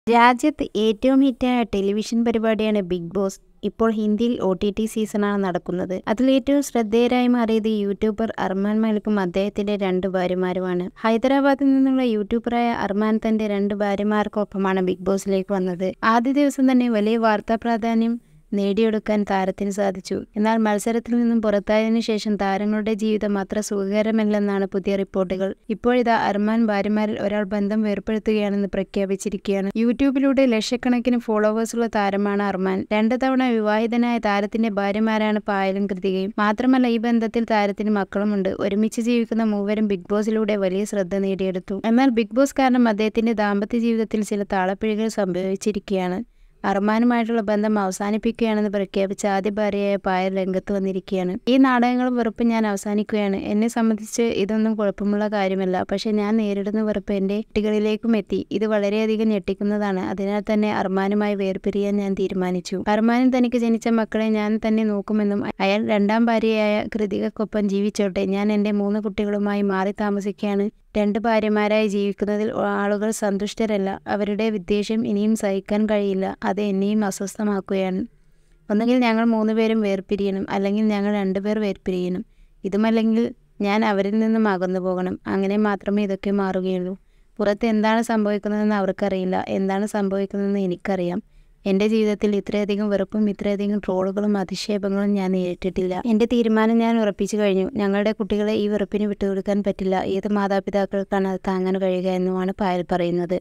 രാജ്യത്ത് ഏറ്റവും ഹിറ്റായ ടെലിവിഷൻ പരിപാടിയാണ് ബിഗ് ബോസ്. ഇപ്പോൾ ഹിന്ദിയിൽ OTT സീസണാണ് നടക്കുന്നത്. അതിലേറ്റവും ശ്രദ്ധേയരായി മാറിയത് യൂട്യൂബർ അർമാൻ മലിക്കും അദ്ദേഹത്തിന്റെ 2 ഭാര്യമാരുമാണ്. ഹൈദരാബാദിൽ നിന്നുള്ള യൂട്യൂബറായ അർമാൻ തന്റെ 2 ഭാര്യമാർക്കൊപ്പമാണ് ബിഗ് ബോസിലേക്ക് വന്നത്. ആദ്യ ദിവസം തന്നെ വലിയ വാർത്താ പ്രാധാന്യം നേടിയെടുക്കാൻ താരത്തിന് സാധിച്ചു. എന്നാൽ മത്സരത്തിൽ നിന്നും പുറത്തായതിനു ശേഷം താരങ്ങളുടെ ജീവിതം അത്ര സുഖകരമല്ലെന്നാണ് പുതിയ റിപ്പോർട്ടുകൾ. ഇപ്പോഴിതാ അർമാൻ ഭാര്യമാരിൽ ഒരാൾ ബന്ധം വേർപ്പെടുത്തുകയാണെന്ന് പ്രഖ്യാപിച്ചിരിക്കുകയാണ്. യൂട്യൂബിലൂടെ ലക്ഷക്കണക്കിന് ഫോളോവേഴ്സുള്ള താരമാണ് അർമാൻ. 2 തവണ വിവാഹിതനായ താരത്തിന്റെ ഭാര്യമാരാണ് പായലും കൃതികയും. മാത്രമല്ല ഈ ബന്ധത്തിൽ താരത്തിന് മക്കളുമുണ്ട്. ഒരുമിച്ച് ജീവിക്കുന്ന മൂവരും ബിഗ് ബോസിലൂടെ വലിയ ശ്രദ്ധ നേടിയെടുത്തു. എന്നാൽ ബിഗ് ബോസ് കാരണം അദ്ദേഹത്തിന്റെ ദാമ്പത്യ ജീവിതത്തിൽ ചില താളപ്പിഴകൾ സംഭവിച്ചിരിക്കുകയാണ്. അർമാനുമായിട്ടുള്ള ബന്ധം അവസാനിപ്പിക്കുകയാണെന്ന് പ്രഖ്യാപിച്ച ആദ്യ ഭാര്യയായ പായൽ രംഗത്ത് വന്നിരിക്കുകയാണ്. ഈ നാടകങ്ങളും വെറുപ്പും ഞാൻ അവസാനിക്കുകയാണ്. എന്നെ സംബന്ധിച്ച് ഇതൊന്നും കുഴപ്പമുള്ള കാര്യമല്ല. പക്ഷെ ഞാൻ നേരിടുന്ന വെറുപ്പ് എന്റെ കുട്ടികളിലേക്കും എത്തി. ഇത് വളരെയധികം ഞെട്ടിക്കുന്നതാണ്. അതിനാൽ തന്നെ അർമാനുമായി വേർപിരിയാൻ ഞാൻ തീരുമാനിച്ചു. അർമാനും തനിക്ക് ജനിച്ച മക്കളെ ഞാൻ തന്നെ നോക്കുമെന്നും അയാൾ 2ാം ഭാര്യയായ കൃതികക്കൊപ്പം ജീവിച്ചോട്ടെ. ഞാൻ എന്റെ 3 കുട്ടികളുമായി മാറി താമസിക്കുകയാണ്. 2 ഭാര്യമാരായി ജീവിക്കുന്നതിൽ ആളുകൾ സന്തുഷ്ടരല്ല. അവരുടെ വിദ്വേഷം ഇനിയും സഹിക്കാൻ കഴിയില്ല. അത് എന്നെയും അസ്വസ്ഥമാക്കുകയാണ്. ഒന്നുകിൽ ഞങ്ങൾ 3 പേരും വേർപിരിയണം, അല്ലെങ്കിൽ ഞങ്ങൾ 2 പേർ വേർപിരിയണം. ഇതുമല്ലെങ്കിൽ ഞാൻ അവരിൽ നിന്നും അകന്നു പോകണം. അങ്ങനെ മാത്രമേ ഇതൊക്കെ മാറുകയുള്ളൂ. പുറത്ത് എന്താണ് സംഭവിക്കുന്നതെന്ന് അവർക്കറിയില്ല. എന്താണ് സംഭവിക്കുന്നതെന്ന് എനിക്കറിയാം. എൻ്റെ ജീവിതത്തിൽ ഇത്രയധികം വെറുപ്പും ഇത്രയധികം ട്രോളുകളും അധിക്ഷേപങ്ങളും ഞാൻ നേരിട്ടിട്ടില്ല. എൻ്റെ തീരുമാനം ഞാൻ ഉറപ്പിച്ചു കഴിഞ്ഞു. ഞങ്ങളുടെ കുട്ടികളെ ഈ വെറുപ്പിന് വിട്ടുകൊടുക്കാൻ പറ്റില്ല. ഏത് മാതാപിതാക്കൾക്കാണ് അത് താങ്ങാൻ കഴിയുക എന്നുമാണ് പായൽ പറയുന്നത്.